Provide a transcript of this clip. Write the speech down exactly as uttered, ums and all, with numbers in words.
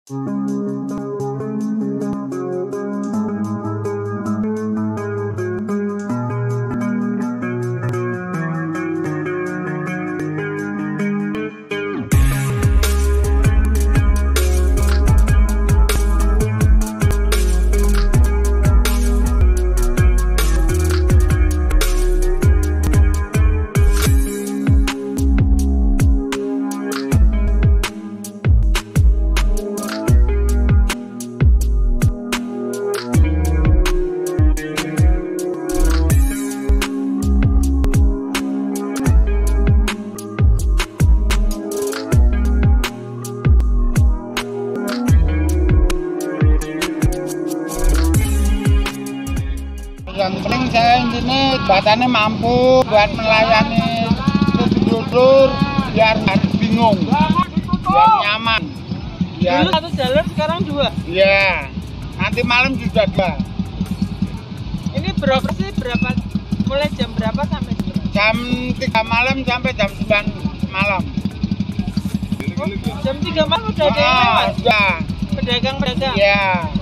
Yang penting saya ini badannya mampu buat melayani dulur biar nggak bingung, biar nyaman. Biar... Dulu satu jalur, sekarang dua. Iya, nanti malam juga dua. Ini beroperasi berapa? Mulai jam berapa sampai jam? Jam tiga malam sampai jam sembilan malam. Oh, jam tiga malam udah ada yang Ah, lewat? sudah. Pedagang-pedagang? Iya.